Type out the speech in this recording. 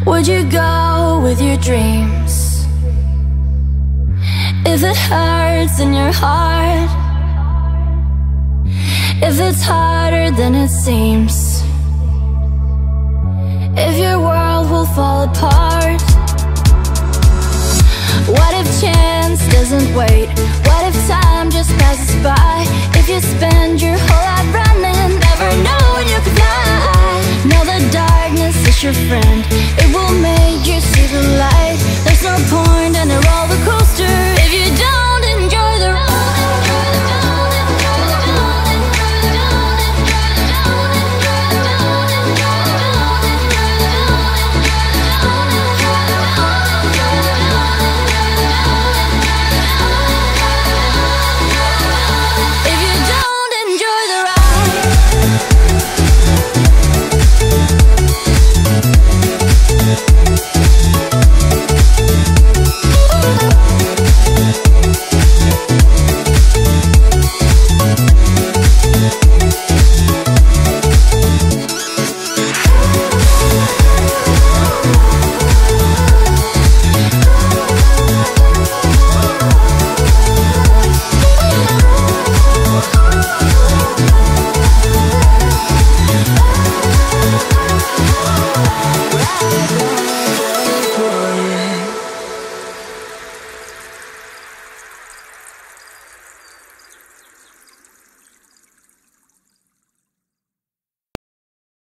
Would you go with your dreams if it hurts in your heart? If it's harder than it seems, if your world will fall apart? What if chance doesn't wait? What if time just passes by? If you spend your whole life running, never know when you can fly. Know the darkness is your friend. It